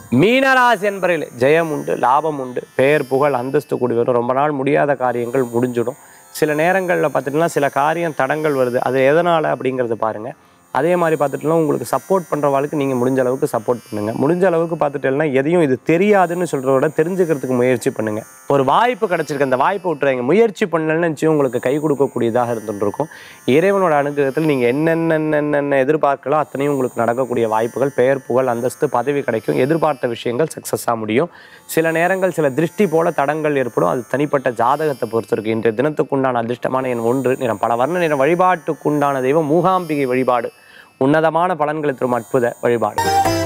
மீனராசி என்பவர்களே ஜெயம் உண்டு, லாபம் உண்டு, பெயர் புகழ் அந்தஸ்து கூடி வரும். ரொம்ப நாள் முடியாத காரியங்கள் முடிஞ்சிடும். சில நேரங்களில் பார்த்துட்டுனா சில காரியம் தடங்கள் வருது, அது எதனால் அப்படிங்கிறது பாருங்கள். அதே மாதிரி பார்த்துட்டுலாம் உங்களுக்கு சப்போர்ட் பண்ணுறவாளுக்கு நீங்கள் முடிஞ்ச அளவுக்கு சப்போர்ட் பண்ணுங்கள். முடிஞ்ச அளவுக்கு பார்த்துட்டேன்னா எதையும் இது தெரியாதுன்னு சொல்கிறத விட தெரிஞ்சுக்கிறதுக்கு முயற்சி பண்ணுங்கள். ஒரு வாய்ப்பு கிடச்சிருக்கு, அந்த வாய்ப்பை விட்டுறாங்க. முயற்சி பண்ணலன்னு நினச்சி உங்களுக்கு கை கொடுக்கக்கூடியதாக இருந்துருக்கும். இறைவனோட அனுகிரகத்தில் நீங்கள் என்னென்ன எதிர்பார்க்கலாம் அத்தனையும் உங்களுக்கு நடக்கக்கூடிய வாய்ப்புகள், பெயர் புகழ் அந்தஸ்து பதவி கிடைக்கும். எதிர்பார்த்த விஷயங்கள் சக்ஸஸாக முடியும். சில நேரங்கள் சில திருஷ்டி போல தடங்கள் ஏற்படும். அது தனிப்பட்ட ஜாதகத்தை பொறுத்து இருக்குது. இன்றைய தினத்துக்குண்டான அதிர்ஷ்டமான எண் 1 நிறம் பல வர்ண நிறம். வழிபாட்டுக்குண்டான தெய்வம் மூகாம்பிகை வழிபாடு. உன்னதமான பலன்களை தரும் அற்புத வழிபாடு.